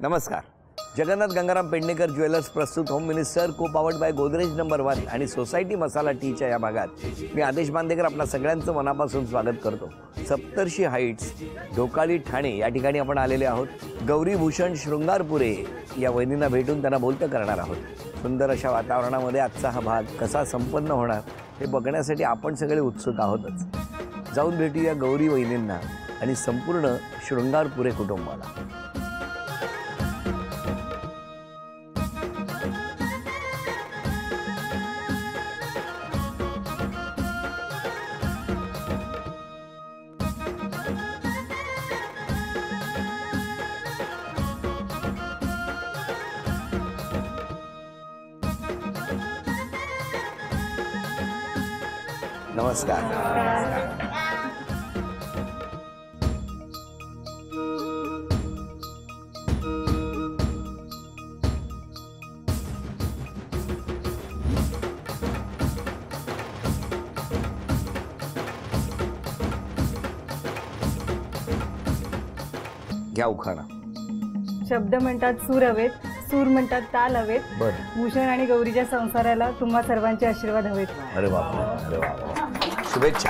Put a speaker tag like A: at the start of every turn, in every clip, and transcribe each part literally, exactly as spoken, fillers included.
A: नमस्कार. जगन्नाथ गंगाराम पेडणेकर ज्वेलर्स प्रस्तुत home minister co powered by Godrej number one आणि सोसायटी मसाला टीच्या या भागात मी आदेश बांदेकर आपल्या सगळ्यांचं मनापासून स्वागत करतो. सप्तर्षी हाईट्स ढोकाळी ठाणे या ठिकाणी आपण आलेले आहोत. गौरी भूषण शृंगारपुरे या वहिनींना भेटून त्यांना बोलतं करणार आहोत. सुंदर अशा वातावरणामध्ये आजचा हा भाग कसा संपन्न होणार हे बघण्यासाठी आपण सगळे उत्सुक आहोतच. जाऊन भेटूया गौरी वहिनींना आणि संपूर्ण शृंगारपुरे कुटुंबाला. नमस्कार. घ्या उखाणा.
B: शब्द म्हणतात सूर हवेत, सूर म्हणतात ताल हवेत. भूषण आणि गौरीच्या संसाराला तुम्हा सर्वांचे आशीर्वाद हवेत.
A: अरे बापरे, अरे बापरे. शुभेच्छा.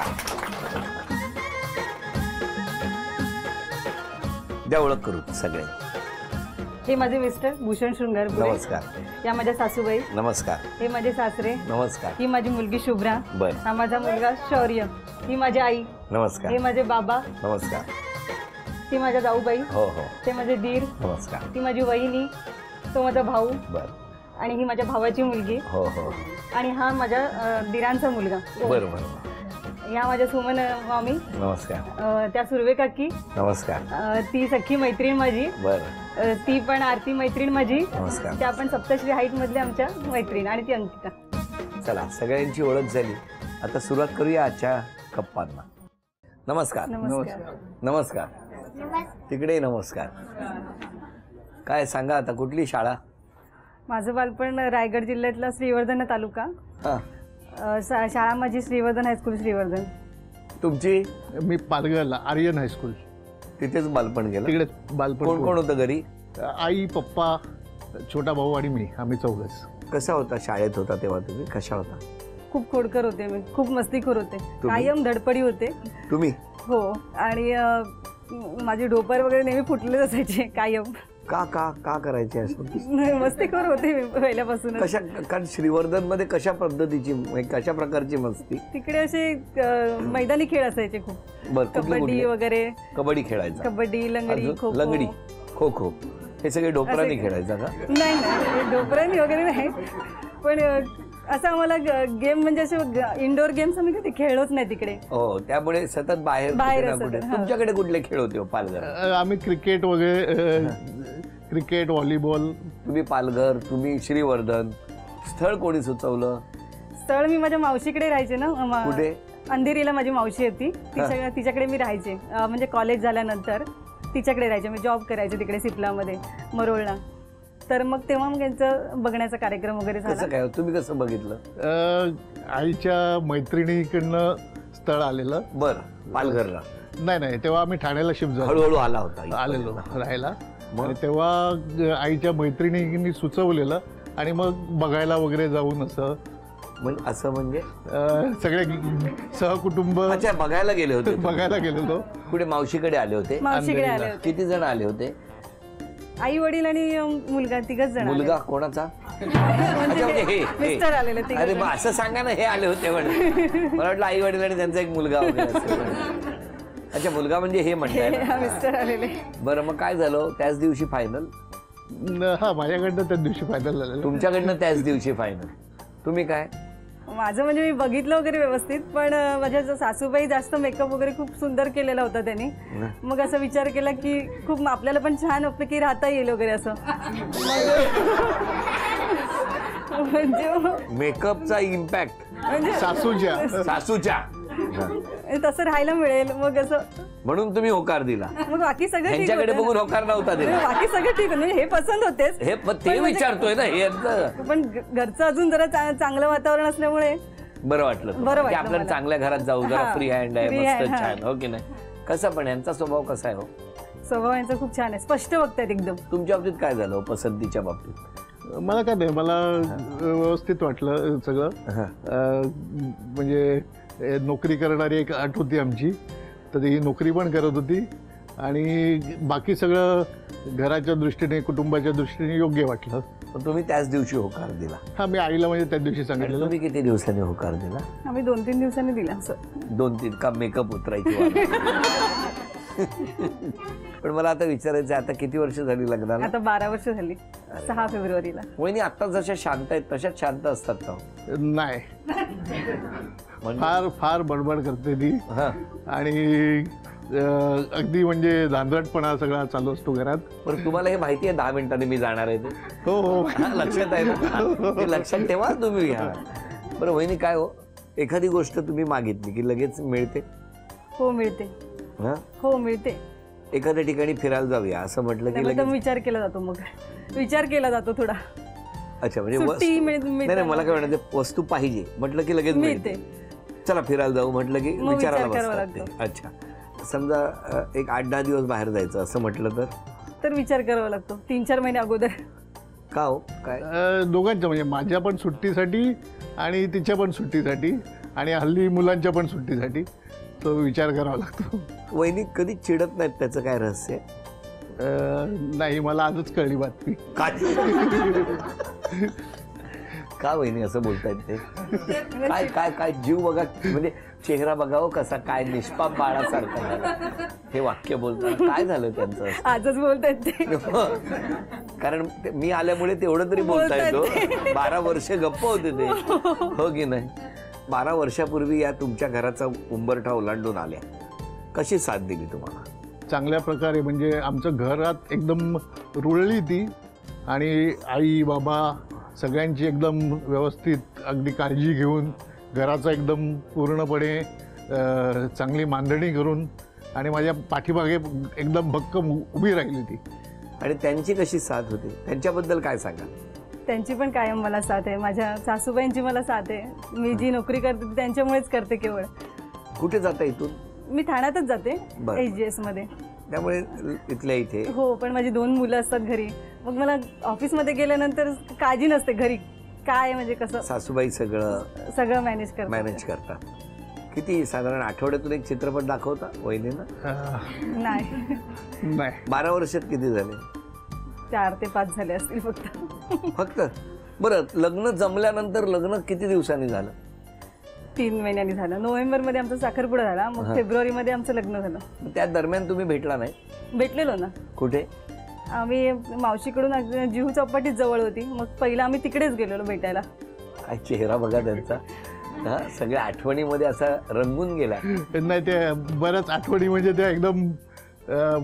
A: द्या ओळख करू सगळे.
B: हे माझे मिस्टर भूषण शृंगारपुरे.
A: नमस्कार.
B: या माझ्या सासूबाई.
A: नमस्कार.
B: हे माझे सासरे.
A: नमस्कार.
B: ही माझी मुलगी शुभ्रा.
A: बर.
B: हा माझा मुलगा शौर्य. ही माझी आई.
A: नमस्कार.
B: हे माझे बाबा.
A: नमस्कार.
B: ती माझ्या जाऊबाई.
A: हो हो.
B: ते माझे दीर.
A: नमस्कार.
B: ती माझी वहिनी. तो माझा भाऊ.
A: बर.
B: आणि ही माझ्या भावाची मुलगी.
A: हो हो.
B: आणि हा माझ्या दीरांचा मुलगा.
A: बरं बरं.
B: या माझ्या सुमन मामी.
A: नमस्कार.
B: त्या सुर्वे काकी.
A: नमस्कार.
B: ती सख्खी मैत्रीण माझी.
A: बरं.
B: ती पण आरती मैत्रीण माझी.
A: नमस्कार.
B: त्या पण सप्तश्री हाईट मधल्या आमच्या मैत्रीण आणि ती अंकिता.
A: चला सगळ्यांची ओळख झाली. आता सुरुवात करूया आजच्या गप्पांना. नमस्कार.
B: नमस्कार.
A: नमस्कार. तिकडे नमस्कार. काय सांगा आता, कुठली शाळा?
B: माझं बालपण रायगड जिल्ह्यातला श्रीवर्धन तालुका.
A: हां.
B: शाळा माझी श्रीवर्धन हायस्कूल श्रीवर्धन.
A: तुमची?
C: मी पालघरला आर्यन हायस्कूल.
A: तिथेच बालपण गेलं?
C: तिकडे बालपण.
A: कोण कोण होतं घरी?
C: आई, पप्पा, छोटा भाऊ आणि मी, आम्ही चौघच.
A: कसा होता शाळेत होता तेव्हा तुम्ही? कशा होता?
B: खूप खोडकर होते मी, खूप मस्तीखोर होते, कायम धडपडी होते.
A: तुम्ही?
B: हो. आणि माझे डोपर वगैरे नेहमी फुटलेच असायचे कायम.
A: का का का करायचे असं?
B: मस्तीखोर होते मी पहिल्यापासून.
A: कशा? कारण श्रीवर्धन मध्ये कशा पद्धतीची, कशा प्रकारची मस्ती?
B: तिकडे असे मैदानी खेळ असायचे खूप.
A: बरं.
B: कबड्डी वगैरे.
A: कबड्डी खेळायचा?
B: कबड्डी, लंगडी, खो खो.
A: लंगडी, खो खो हे सगळे डोपरांनी खेळायचं का?
B: नाही नाही, डोपरांनी वगैरे नाही, पण असं आम्हाला गेम म्हणजे असे इंडोर गेम्स आम्ही कधी खेळलोच नाही तिकडे.
A: हो, त्यामुळे सतत बाहेर
B: बाहेर.
A: तुमच्याकडे कुठले खेळ होते पालघर?
C: आम्ही क्रिकेट वगैरे, क्रिकेट, व्हॉलीबॉल.
A: तुम्ही पालघर, तुम्ही श्रीवर्धन. स्थळ कोणी सुचवलं?
B: स्थळ मी माझ्या मावशीकडे राहायचे ना.
A: कुठे?
B: अंधेरीला माझी मावशी होती. तिच्या तिच्याकडे मी राहायचे. म्हणजे कॉलेज झाल्यानंतर तिच्याकडे राहायचे. मी जॉब करायचे तिकडे सिपलामध्ये, मरोळला. तर मग तेव्हा मग यांचं बघण्याचा कार्यक्रम वगैरे झाला.
A: काय तुम्ही कसं बघितलं?
C: आईच्या मैत्रिणीकडनं स्थळ आलेलं.
A: बरं. पालघरला?
C: नाही नाही, तेव्हा आम्ही ठाण्याला शिफ्ट झालो.
A: हळूहळू आला होता?
C: आलेलो राहायला. आणि तेव्हा आईच्या मैत्रिणींनी सुचवलेलं आणि मग बघायला वगैरे जाऊन असं.
A: असं म्हणजे
C: सगळे सहकुटुंब.
A: अच्छा, बघायला गेले होते? बघायला
C: गेलेलो.
A: कुठे? मावशीकडे आले होते?
B: मावशीकडे आले होते.
A: किती जण आले होते?
B: आई वडील आणि मुलगा, तिघच जण.
A: मुलगा कोणाचा?
B: मिस्टर आलेले.
A: अरे मग असं सांगा ना, हे आले होते म्हणे. मला वाटलं आई वडील आणि त्यांचा एक मुलगा वगैरे. अच्छा, मुलगा म्हणजे हे म्हणताय?
B: मिस्टर आलेले.
A: बरं, मग काय झालं त्याच दिवशी फायनल?
C: हा, माझ्याकडनं त्याच दिवशी फायनल झालं.
A: तुमच्याकडनं त्याच दिवशी फायनल. तुम्ही काय?
B: माझं म्हणजे मी बघितलं वगैरे व्यवस्थित, पण माझ्या सासूबाई जास्त मेकअप वगैरे खूप सुंदर केलेला होता त्यांनी. मग असं विचार केला की खूप आपल्याला पण छान पैकी राहता येईल वगैरे असं. म्हणजे
A: मेकअपचा इम्पॅक्ट
B: म्हणजे
C: सासूच्या
A: सासूच्या
B: तसं राहायला मिळेल मग असं,
A: म्हणून तुम्ही होकार दिला.
B: मग बाकी सगळं ठीक
A: त्यांच्याकडे बघून होकार नव्हता दिला?
B: बाकी सगळं ठीक म्हणजे हे पसंत होतेच.
A: हे ते विचारतोय ना, हे
B: पण घरचं अजून जरा चांगलं वातावरण असल्यामुळे बरं वाटलं.
A: बरं वाटलं आपल्याला चांगल्या घरात जाऊ, जरा फ्री हँड आहे, मस्त छान. हो की नाही? कसं पण यांचा स्वभाव कसा आहे? हो
B: स्वभाव यांचा खूप छान आहे, स्पष्ट बघतायत एकदम.
A: तुमच्या बाबतीत काय झालं पसंतीच्या बाबतीत?
C: मला काय नाही, मला व्यवस्थित वाटलं सगळं. अं, म्हणजे नोकरी करणारी एक अट होती आमची, तर ही नोकरी पण करत होती आणि बाकी सगळं घराच्या दृष्टीने कुटुंबाच्या दृष्टीने योग्य वाटलं.
A: पण तुम्ही त्याच दिवशी होकार दिला?
C: हा, मी आईला म्हणजे त्याच दिवशी
A: आणि
C: सांगितलं.
A: तुम्ही किती दिवसांनी होकार दिला?
B: आम्ही दोन तीन दिवसांनी दिला असं.
A: दोन तीन का मेकअप उतरायची वाट? पण मला आता विचारायचं आहे, आता किती वर्ष झाली लग्नाला?
B: आता बारा वर्ष झाली, सहा फेब्रुवारीला.
A: वहिनी आता जशा शांत आहेत तशाच शांत असतात का?
C: नाही,
A: म्हणजे?
C: फार फार बडबड करते ती
A: हा.
C: आणि अं, अगदी म्हणजे धांदरटपणा सगळा चालू असतो घरात.
A: पण तुम्हाला हे माहिती आहे दहा मिनिटांनी मी जाणार आहे ते?
C: हो हो.
A: हा, लक्षात आहे ना? ते लक्षात ठेवा तुम्ही. हा बरं वहिनी, काय हो, एखादी गोष्ट तुम्ही मागितली की लगेच मिळते?
B: हो मिळते.
A: हा,
B: हो मिळते.
A: एखाद्या ठिकाणी फिरायला जाऊया असं म्हटलं की
B: एकदम
A: लगेच?
B: विचार केला जातो, मग विचार केला जातो थोडा.
A: अच्छा, म्हणजे
B: सुट्टी
A: वस्तू-
B: मिळ-
A: नाही
B: मिळते.
A: नाही, मला काय म्हणायचं, वस्तू पाहिजे म्हटलं की लगेच
B: मिळते.
A: मिळते. चला फिरायला जाऊ म्हटलं की
B: मग
A: विचारायला
B: विचार करावा
A: बसतात ते.
B: लागतो.
A: अच्छा, समजा अ, एक आठ दहा दिवस बाहेर जायचं असं म्हटलं तर?
B: तर विचार करावा लागतो तीन चार महिने अगोदर.
A: का हो, काय?
C: अं, दोघांच्या म्हणजे माझ्या पण सुट्टीसाठी आणि तिच्या पण सुट्टीसाठी आणि हल्ली मुलांच्या पण सुट्टीसाठी तो विचार करावा लागतो.
A: वहिनी कधी चिडत नाहीत, त्याचं काय रहस्य?
C: अं, नाही, मला आजच कळली बातमी.
A: काय? का वहिनी असं बोलतायत ते? काय काय काय जीव बघा, म्हणजे चेहरा बघावं कसा, काय निष्पाप बाळासारखा झाला. हे वाक्य बोलताना काय झालं त्यांचं?
B: आजच बोलतायत ते.
A: कारण ते- मी आल्यामुळे तेवढं तरी बोलता येतो. बारा वर्ष गप्प होते ते, हो की नाही? बारा वर्षापूर्वी या तुमच्या घराचा उंबरठा ओलांडून आल्या, कशी साथ दिली तुम्हाला?
C: चांगल्या प्रकारे, म्हणजे आमचं घरात एकदम रुळली ती आणि आई बाबा सगळ्यांची एकदम व्यवस्थित अगदी काळजी घेऊन घराचा एकदम पूर्णपणे अ, चांगली मांडणी करून आणि माझ्या पाठीमागे एकदम भक्कम उभी राहिली ती.
A: आणि त्यांची कशी साथ होती, त्यांच्याबद्दल काय सांगा?
B: त्यांची पण कायम मला साथ आहे, माझ्या सासूबाईंची मला साथ आहे. मी जी नोकरी करते ती त्यांच्यामुळेच करते केवळ.
A: कुठे जाता इथून?
B: मी ठाण्यातच जाते,
A: बरं.
B: एच जी एस मध्ये.
A: त्यामुळे इथल्या इथे?
B: हो, पण माझी दोन मुलं असतात घरी, मग मला ऑफिसमध्ये गेल्यानंतर काळजी नसते घरी काय म्हणजे कसं.
A: सासूबाई सगळं
B: सगळं मॅनेज करतात.
A: मॅनेज करतात. किती साधारण आठवड्यातून एक चित्रपट दाखवता वहिनीनं?
C: अ,
B: नाही,
C: नाही,
A: बारा वर्षात किती झाले?
B: चार ते पाच झाले असतील फक्त.
A: फक्त? बरं, लग्न जमल्यानंतर लग्न किती दिवसांनी झालं?
B: तीन महिन्यांनी झालं. नोव्हेंबर मध्ये आमचा साखरपुडा झाला, मग फेब्रुवारी मध्ये आमचं लग्न झालं.
A: त्या दरम्यान तुम्ही भेटला नाही?
B: भेटलेलो ना.
A: कुठे?
B: आम्ही मावशीकडून अगदी जुहू चौपाटीत जवळ होती, मग पहिला आम्ही तिकडेच गेलेलो भेटायला.
A: काय चेहरा बघा त्यांचा, हा सगळ्या आठवणीमध्ये असा रंगून गेला.
C: नाही, ते बऱ्याच आठवणी म्हणजे त्या एकदम अ,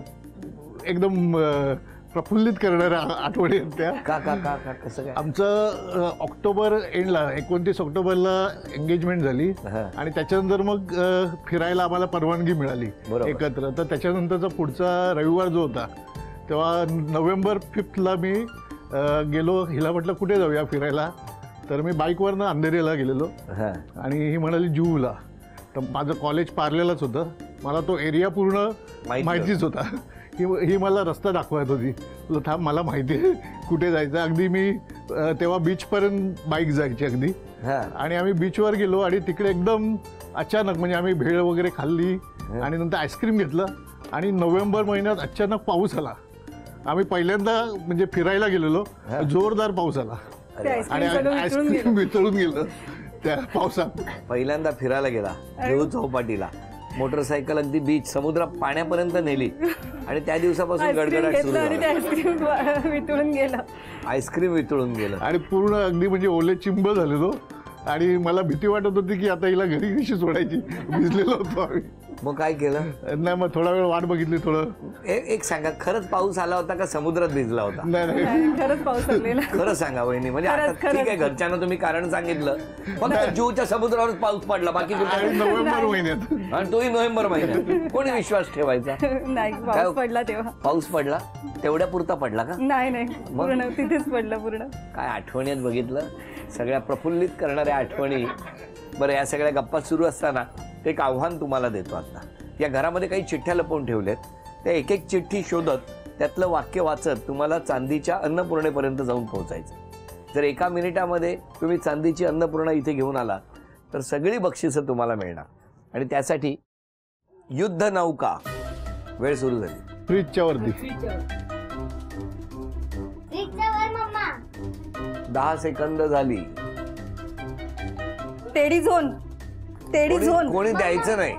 C: एकदम अ, प्रफुल्लित करणाऱ्या आठवणी आहेत त्या.
A: का का का का कसं काय?
C: आमचं अ, ऑक्टोबर एंडला एकोणतीस ऑक्टोबरला एंगेजमेंट झाली
A: हा.
C: आणि त्याच्यानंतर मग अ, फिरायला आम्हाला परवानगी मिळाली
A: बरोबर.
C: एकत्र. तर त्याच्यानंतरचा पुढचा रविवार जो होता तेव्हा नोव्हेंबर फिफ्थला मी अ, गेलो. हिला म्हटलं कुठे जाऊया फिरायला, तर मी बाईकवरनं अंधेरीला गेलेलो
A: हा.
C: आणि ही म्हणाली जुहूला. तर माझं कॉलेज पार्लेलाच होतं, मला तो एरिया पूर्ण
A: माहिती
C: माहितीच होता. ही ही मला रस्ता दाखवत होती. म्हटलं थांब, मला माहिती आहे कुठे जायचं. अगदी मी अ, तेव्हा बीचपर्यंत बाईक जायची अगदी.
A: हा.
C: आणि आम्ही बीचवर गेलो आणि तिकडे एकदम अचानक म्हणजे आम्ही भेळ वगैरे खाल्ली आणि नंतर आईस्क्रीम घेतलं आणि नोव्हेंबर महिन्यात अचानक पाऊस आला. आम्ही पहिल्यांदा म्हणजे फिरायला गेलेलो, जोरदार पाऊस आला
B: ते
C: आणि
B: आईस्क्रीम सगळं वितळून
C: आईस्क्रीम
B: गेलं.
C: वितळून गेलं त्या पावसात.
A: पहिल्यांदा फिरायला गेला जुहू चौपाटीला, मोटरसायकल अगदी बीच समुद्र पाण्यापर्यंत नेली आणि त्या दिवसापासून
B: आईस्क्रीम
A: गडगडाट सुरू
B: घेतलं आणि ते
A: झाला.
B: आईस्क्रीम वितळून गेलं.
A: आईस्क्रीम वितळून गेलं.
C: आणि पूर्ण अगदी म्हणजे ओले चिंब झालेलो आणि मला भीती वाटत होती की आता हिला घरी कशी सोडायची. भिजलेलो होतो आम्ही.
A: मग काय केलं?
C: नाही, मग थोडा वेळ वाट बघितली. थोडं
A: ए- एक सांगा, खरंच पाऊस आला होता का समुद्रात भिजला होता?
C: नाही नाही
B: नाही, खरंच पाऊस पडलेला.
A: खरं सांगा वहिनी, म्हणजे आता
B: खरंच,
A: ठीक आहे
B: खरंच.
A: घरच्यांना तुम्ही कारण सांगितलं, फक्त जुहूच्या समुद्रावरच पाऊस पडला, बाकी
C: आणि
A: कुठे?
C: नोव्हेंबर महिन्यात
A: आणि तोही नोव्हेंबर महिन्यात. कोणी विश्वास ठेवायचा?
B: नाही,
A: काय?
B: पाऊस पडला तेव्हा.
A: पाऊस पडला तेवढ्या पुरता पडला का?
B: नाही नाही, पूर्ण तिथेच पडलं पूर्ण.
A: काय आठवणीत बघितलं, सगळ्या प्रफुल्लित करणाऱ्या आठवणी. बरं, या सगळ्या गप्पा सुरू असताना एक आव्हान तुम्हाला देतो आता. या घरामध्ये काही चिठ्ठ्या लपवून ठेवल्यात, त्या एक एक चिठ्ठी शोधत त्यातलं वाक्य वाचत तुम्हाला चांदीच्या अन्नपूर्णेपर्यंत जाऊन पोहोचायचं. जर एका मिनिटामध्ये तुम्ही चांदीची अन्नपूर्णा इथे घेऊन आला तर सगळी बक्षिसं तुम्हाला मिळणार. आणि त्यासाठी युद्ध नौका वेळ सुरू झाली.
C: फ्रीजच्या वरती
A: दहा सेकंद झाली.
B: Teddy zone. टेडी
A: कोणी-
B: झोन.
A: कोणी द्यायचं नाही.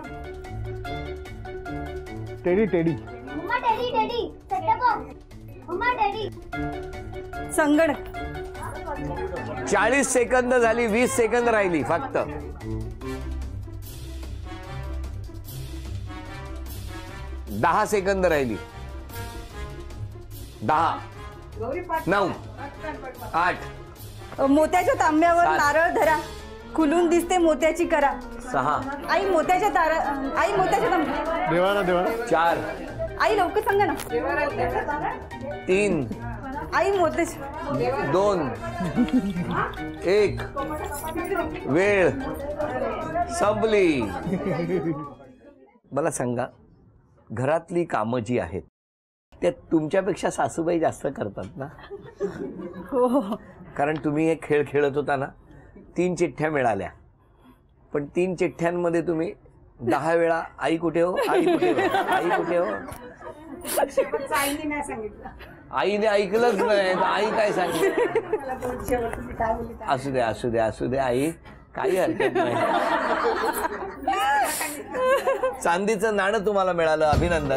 C: टेडी टेडी
B: संगणक.
A: चाळीस सेकंद झाली. वीस सेकंद राहिली फक्त. दहा सेकंद राहिली. दहा, नऊ, आठ,
B: मोत्याच्या तांब्यावर
A: सात.
B: नारळ धरा, खुलून दिसते मोत्याची करा.
A: सहा,
B: आई मोत्याच्या तारा आई मोत्याच्या तांब्या.
C: देवाला देवाला
A: चार,
B: आई लवकर सांगा ना.
A: तीन,
B: आई मोत्याच्या.
A: दोन, एक. वेळ संपली. मला सांगा, घरातली कामं जी आहेत त्यात तुमच्यापेक्षा सासूबाई जास्त करतात ना?
B: हो.
A: कारण तुम्ही एक खेळ खेळत होता ना, तीन चिठ्ठ्या मिळाल्या, पण तीन चिठ्ठ्यांमध्ये तुम्ही दहा वेळा आई कुठे हो, आई कुठे हो, आई कुठे हो. आईने ऐकलंच नाही तर आई काय सांगितलं. असू दे असू दे असू दे आई, काही हरकत नाही. चांदीचं नाणं तुम्हाला मिळालं, अभिनंदन.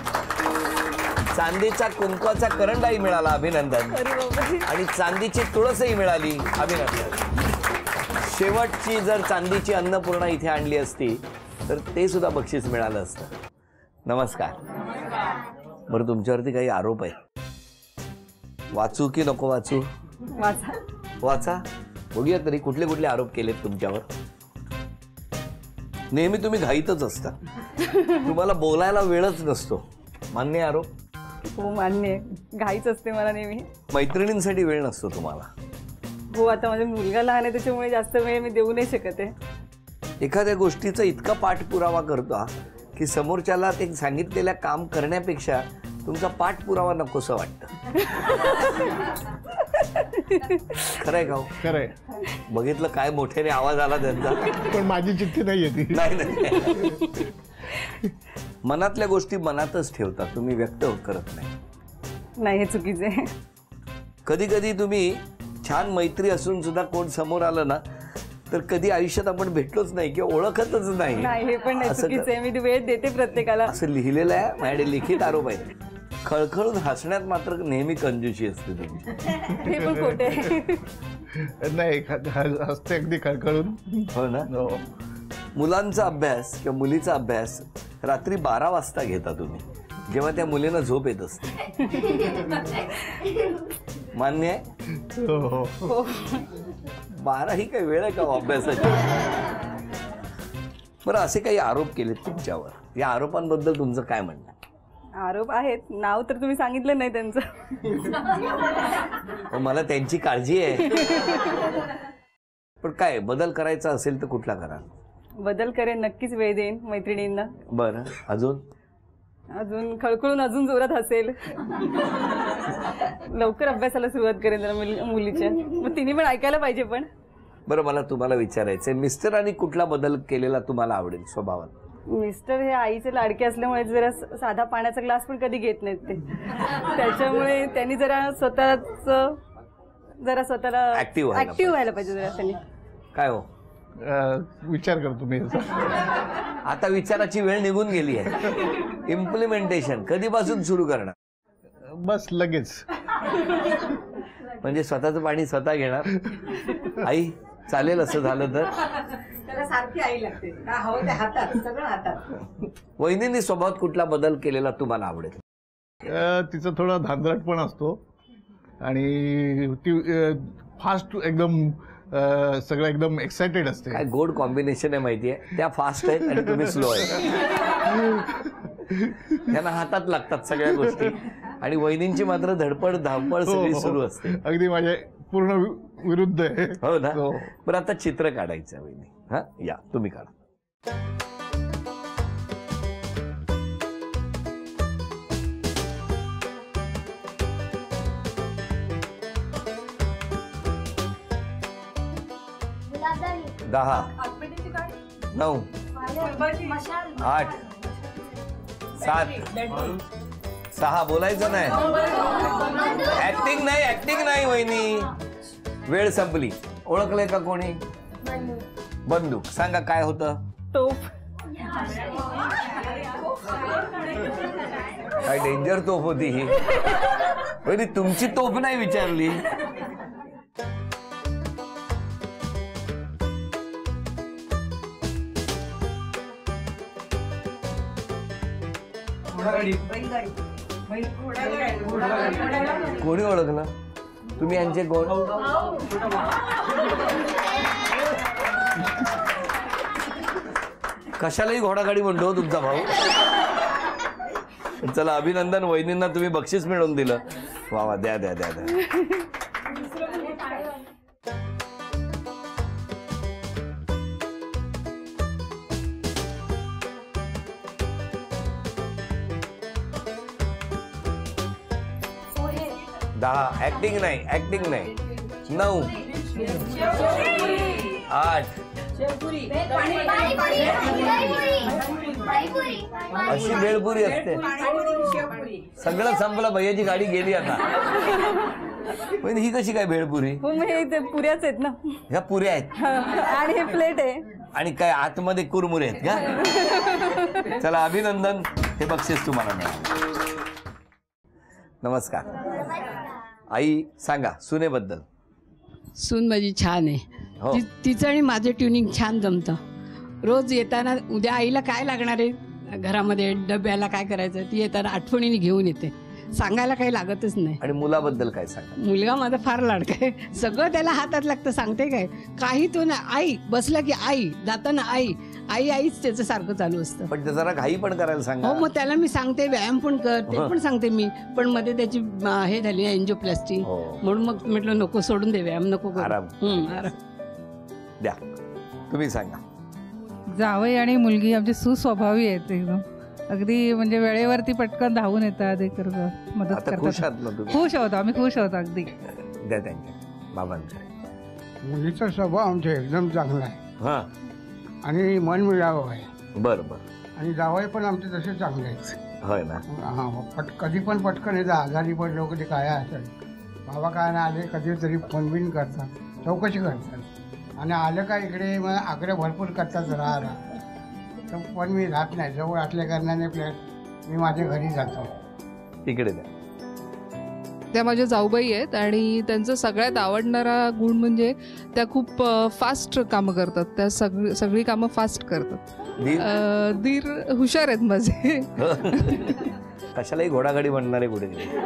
A: चांदीचा कुंकवाचा करंडाही मिळाला, अभिनंदन. आणि चांदीची तुळसही मिळाली, अभिनंदन. शेवटची जर चांदीची अन्नपूर्णा इथे आणली असती तर ते सुद्धा बक्षीस मिळालं असतं. नमस्कार. बरं, तुमच्यावरती काही आरोप आहेत, वाचू की नको वाचू?
B: वाचा.
A: वाचा. बघूया तरी कुठले कुठले आरोप केलेत तुमच्यावर. नेहमी तुम्ही घाईतच असता, तुम्हाला बोलायला वेळच नसतो. मान्य आरोप?
B: हो मान्य आहे. घाईच असते मला नेहमी.
A: मैत्रिणींसाठी वेळ नसतो तुम्हाला?
B: हो, आता माझा मुलगा लहान आहे त्याच्यामुळे जास्त वेळ मी देऊ नाही शकत आहे.
A: एखाद्या गोष्टीचा इतका पाठपुरावा करता की समोरच्याला ते सांगितलेल्या काम करण्यापेक्षा तुमचा पाठपुरावा नकोसं वाटतं. खरंय का?
C: खरंय.
A: बघितलं काय मोठ्याने आवाज आला त्यांचा.
C: पण माझी चिठ्ठी नाही येते.
A: नाही नाही, मनातल्या गोष्टी मनातच ठेवता तुम्ही, व्यक्त करत नाही.
B: नाही, हे चुकीचं आहे.
A: कधी कधी तुम्ही छान मैत्री असून सुद्धा कोण समोर आलं ना तर कधी आयुष्यात आपण भेटलोच नाही किंवा ओळखतच नाही.
B: नाही, हे पण नाही, चुकीचं आहे. मी वेळ देते प्रत्येकाला.
A: असं लिहिलेलं आहे माझ्याकडे, लिखित आरोप आहेत. खळखळून हसण्यात मात्र नेहमी कंजूशी असते तुमची.
B: हे पण खोटे आहे.
C: नाही, हसते अगदी खळखळून.
A: हो ना?
C: हो.
A: मुलांचा अभ्यास किंवा मुलीचा अभ्यास रात्री बारा वाजता घेता तुम्ही, जेव्हा त्या मुलीनं झोप येत असते. मान्य आहे?
C: हो हो.
A: बारा ही काही वेळ आहे का अभ्यासाची? बरं, असे काही आरोप केलेत तुमच्यावर, या आरोपांबद्दल तुमचं काय म्हणणं?
B: आरोप आहेत, नाव तर तुम्ही सांगितलं नाही त्यांचं.
A: मला त्यांची काळजी आहे. पण काय बदल करायचा असेल तर कुठला करा?
B: बदल करेन, नक्कीच वेळ देईन मैत्रिणींना.
A: बरं, अजून?
B: अजून खळखळून अजून जोरात हसेल. लवकर अभ्यासाला सुरुवात करेन जरा मुली मुलीच्या. मग तिने पण ऐकायला पाहिजे. पण
A: बरं, मला तुम्हाला विचारायचंय, मिस्टरांनी कुठला बदल केलेला तुम्हाला आवडेल स्वभावात?
B: मिस्टर हे आईचे लाडके असल्यामुळे जरा साधा पाण्याचा ग्लास पण कधी घेत नाहीत ते. त्याच्यामुळे त्यांनी जरा स्वतःच जरा स्वतःला
A: ऍक्टिव्ह व्हायला
B: ऍक्टिव्ह व्हायला पाहिजे जरा त्यांनी.
A: काय हो,
C: विचार करतो मी.
A: आता विचाराची वेळ निघून गेली आहे. इम्प्लिमेंटेशन कधीपासून सुरू करणार?
C: बस लगेच.
A: म्हणजे स्वतःचं पाणी स्वतः घेणार? आई चालेल असं झालं तर?
D: त्याला सारखी आई लागते, का हवं ते हातात, सगळं हातात.
A: वहिनींनी स्वभावात कुठला बदल केलेला तुम्हाला आवडेल?
C: तिचं थोडा धांदरटपण असतो आणि ती फास्ट एकदम सगळं एकदम एक्सायटेड असते.
A: काय गोड कॉम्बिनेशन आहे माहिती आहे. त्या फास्ट आहेत आणि तुम्ही स्लो आहे. त्यांना हातात लागतात सगळ्या गोष्टी आणि वहिनींची मात्र धडपड धावपळ सगळी सुरू असते.
C: अगदी माझ्या पूर्ण विरुद्ध आहे.
A: हो ना? बरं, आता चित्र काढायचं वहिनी. हा, या तुम्ही काढा. दहा, नऊ, आठ, सात, सहा. बोलायचं नाही, ऍक्टिंग नाही, ऍक्टिंग नाही वहिनी. वेळ संपली. ओळखलंय का कोणी? बंदूक. सांगा काय होतं?
B: तोफ.
A: काय डेंजर तोफ होती ही. वहिनी तुमची तोफ नाही विचारली. कोणी ओळखलं? तुम्ही यांचे कोण? कशालाही घोडागाडी म्हणतो तुमचा भाऊ. चला अभिनंदन, वहिनींना तुम्ही बक्षीस मिळवून दिलं. वा वा, द्या द्या द्या द्या. दहा, ऍक्टिंग नाही, ऍक्टिंग नाही. नऊ, आठ, अशी भेळपुरी असते. सगळं संपलं, भैयाची गाडी गेली आता. पण ही कशी काय भेळपुरी?
B: पुऱ्याच आहेत ना.
A: ह्या पुऱ्या आहेत
B: आणि हे प्लेट आहे.
A: आणि काय आतमध्ये कुरमुरे आहेत का? चला अभिनंदन, हे बक्षीस तुम्हाला मिळालं. नमस्कार. आई सांगा सुनेबद्दल.
E: सून माझी छान आहे.
A: हो.
E: ती तिचं आणि माझं ट्युनिंग छान जमतं. रोज येताना उद्या आईला काय लागणार आहे घरामध्ये, डब्याला काय करायचं, ती येताना आठवणीने घेऊन येते. सांगायला काही लागतच नाही.
A: आणि मुलाबद्दल काय सांगा?
E: मुलगा माझा फार लाडका आहे. सगळं त्याला हातात लागतं. सांगते काय काही तो ना, आई बसला की आई, जाताना आई आई आईच त्याचं सारखं चालू असतं.
A: पण ते जरा घाई पण करायला सांगा.
E: हो, मग त्याला मी सांगते व्यायाम पण कर, ते पण सांगते मी. पण मध्ये त्याची अं, हे झाली एन्जिओप्लास्टी, म्हणून मग म्हटलं नको, सोडून दे व्यायाम, नको करू.
A: आराम.
E: हम्म, आराम
A: द्या. तुम्ही सांगा.
F: जावई आणि मुलगी आमची सुस्वभावी आहेत एकदम. अगदी म्हणजे वेळेवरती पटकन धावून येतात, हे करतात, मदत
A: आता खुश आहात ना
F: करतात.
A: तुम्ही?
F: खुश होतो आम्ही, खुश होतो अगदी.
A: द्या त्यांच्या बाबांकडे.
G: मुलीचा स्वभाव आमचा एकदम चांगला आहे
A: हा,
G: आणि मन मिळावं आहे.
A: बर बर.
G: आणि जावई पण आमचे तसे चांगले आहेत.
A: होय ना.
G: हा, पट कधी पण पटकन येतात. आजारी पडलो कधी काय असेल, बाबा काय ना आले कधीतरी फोन बिन करतात, चौकशी करतात. आणि आलं का इकडे मग आग्रह भरपूर करतात राहा. तर पण मी राहत नाही, जवळ असल्या कारणाने फ्लॅट मी माझ्या घरी जातो.
A: इकडे द्या.
H: त्या माझ्या जाऊबाई आहेत आणि त्यांचा सगळ्यात आवडणारा गुण म्हणजे त्या खूप फास्ट कामं करतात. त्या सगळी सगळी कामं फास्ट करतात.
A: दीर?
H: अं, दीर हुशार आहेत माझे.
A: कशालाही घोडागाडी म्हणणारे कुठे.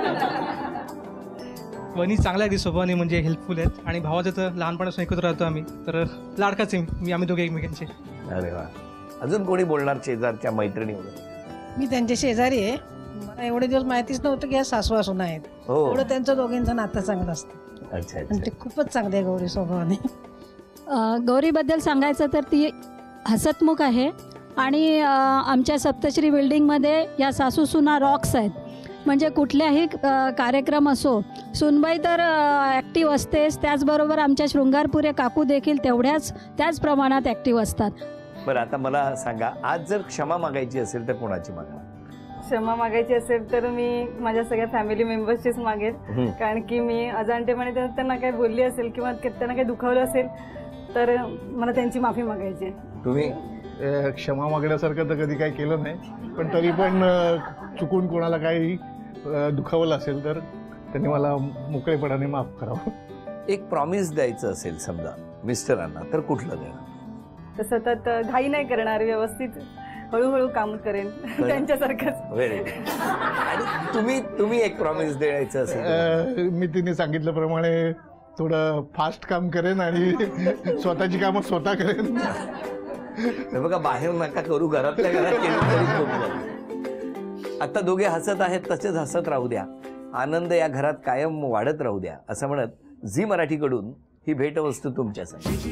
I: वहिनी चांगल्या आहेत स्वभावाने, म्हणजे हेल्पफुल आहेत. आणि भावाचं तर लहानपणापासून एकत्र राहतो आम्ही, तर लाडकाच आहे मी, आम्ही दोघे एकमेकांचे.
A: अरे वा. अजून कोणी बोलणार शेजारच्या मैत्रिणी वगैरे?
J: मी त्यांच्या शेजारी आहे. मला एवढे दिवस माहितीच नव्हतं की या सासू असून आहेत.
A: हो.
J: एवढं त्यांचं दोघींचं नातं चांगलं असतं.
A: अच्छा
J: आणि
A: अच्छा.
J: ते खूपच चांगले आहे गौरी स्वभावाने.
K: गौरीबद्दल सांगायचं तर ती हसतमुख आहे. आणि आमच्या सप्तश्री बिल्डिंगमध्ये या सासू सुना रॉक्स आहेत. म्हणजे कुठल्याही कार्यक्रम असो, सुनबाई तर ॲक्टिव्ह असतेच, त्याचबरोबर आमच्या शृंगारपुरे काकू देखील तेवढ्याच त्याच प्रमाणात ॲक्टिव्ह असतात.
A: बरं, आता मला सांगा, आज जर क्षमा मागायची असेल तर कोणाची मागा?
B: क्षमा मागायची असेल तर मी माझ्या सगळ्या फॅमिली मेंबर्सचीच मागेल. कारण की मी अजाणतेपणे त्यांना काही बोलली असेल किंवा त्यांना काही दुखावलं असेल तर मला त्यांची माफी मागायची आहे.
A: तुम्ही?
C: क्षमा मागण्यासारखं तर कधी काही केलं नाही, पण तरी पण चुकून कोणाला काही दुखावलं असेल तर त्यांनी मला मोकळेपणाने माफ करावं.
A: एक प्रॉमिस द्यायचं असेल समजा मिस्टरांना, तर कुठलं देणार?
B: तर सतत घाई नाही करणार, व्यवस्थित हळूहळू काम करेन त्यांच्यासारखंच.
A: Very good. आणि तुम्ही तुम्ही एक प्रॉमिस द्यायचं असेल?
C: मी तिने सांगितल्याप्रमाणे थोडं फास्ट काम करेन आणि स्वतःची कामं स्वतः करेन.
A: बघा, बाहेर नका करू, घरातल्या घरात केलं तरी खूप झालं. आता दोघे हसत आहेत, तसेच हसत राहू द्या. आनंद या घरात कायम वाढत राहू द्या, असं म्हणत झी मराठीकडून ही भेटवस्तू तुमच्यासाठी.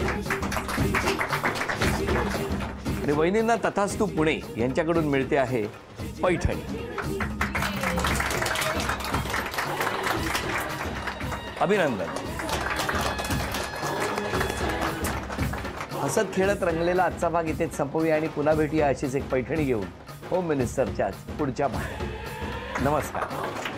A: आणि वहिनींना तथास्तू पुणे यांच्याकडून मिळते आहे पैठणी. अभिनंदन. हसत खेळत रंगलेला आजचा भाग इथेच संपवूया आणि पुन्हा भेटूया अशीच एक पैठणी घेऊन होम मिनिस्टरच्याच पुढच्या भागात. नमस्कार.